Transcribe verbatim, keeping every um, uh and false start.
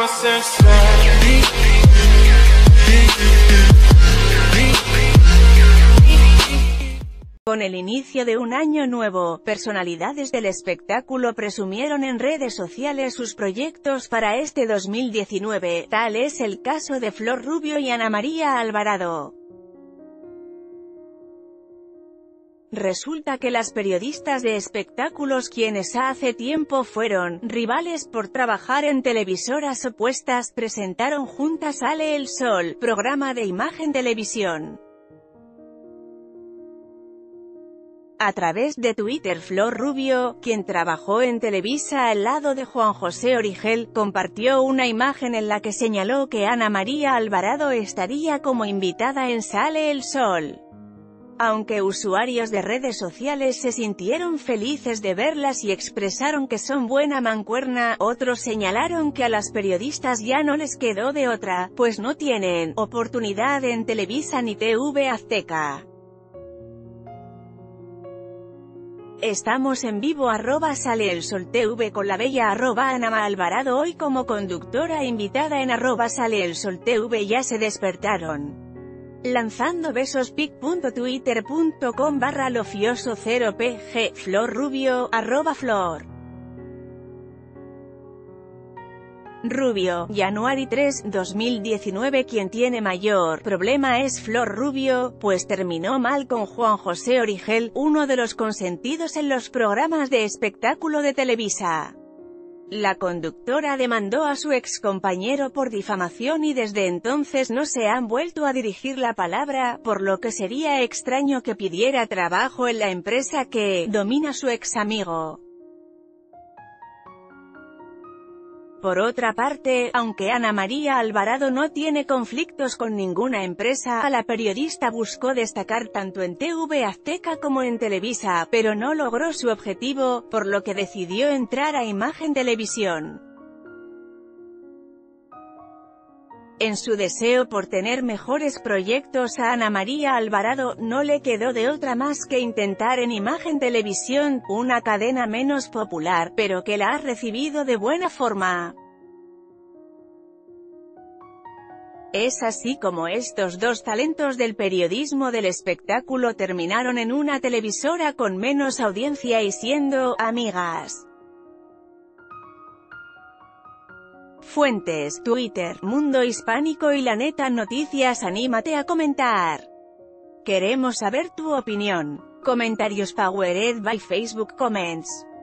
Con el inicio de un año nuevo, personalidades del espectáculo presumieron en redes sociales sus proyectos para este dos mil diecinueve, tal es el caso de Flor Rubio y Ana María Alvarado. Resulta que las periodistas de espectáculos, quienes hace tiempo fueron rivales por trabajar en televisoras opuestas, presentaron juntas Sale el Sol, programa de Imagen Televisión. A través de Twitter, Flor Rubio, quien trabajó en Televisa al lado de Juan José Origel, compartió una imagen en la que señaló que Ana María Alvarado estaría como invitada en Sale el Sol. Aunque usuarios de redes sociales se sintieron felices de verlas y expresaron que son buena mancuerna, otros señalaron que a las periodistas ya no les quedó de otra, pues no tienen oportunidad en Televisa ni T V Azteca. Estamos en vivo arroba Sale el Sol T V con la bella arroba Ana Alvarado hoy como conductora invitada en arroba Sale el Sol T V. Ya se despertaron lanzando besos pic.twitter.com barra lofioso cero pg Flor Rubio, arroba Flor Rubio, January tres, dos mil diecinueve. Quien tiene mayor problema es Flor Rubio, pues terminó mal con Juan José Origel, uno de los consentidos en los programas de espectáculo de Televisa. La conductora demandó a su excompañero por difamación y desde entonces no se han vuelto a dirigir la palabra, por lo que sería extraño que pidiera trabajo en la empresa que domina su ex amigo. Por otra parte, aunque Ana María Alvarado no tiene conflictos con ninguna empresa, la periodista buscó destacar tanto en T V Azteca como en Televisa, pero no logró su objetivo, por lo que decidió entrar a Imagen Televisión. En su deseo por tener mejores proyectos a Ana María Alvarado, no le quedó de otra más que intentar en Imagen Televisión, una cadena menos popular, pero que la ha recibido de buena forma. Es así como estos dos talentos del periodismo del espectáculo terminaron en una televisora con menos audiencia y siendo amigas. Fuentes: Twitter, Mundo Hispánico y La Neta Noticias. Anímate a comentar. Queremos saber tu opinión. Comentarios powered by Facebook Comments.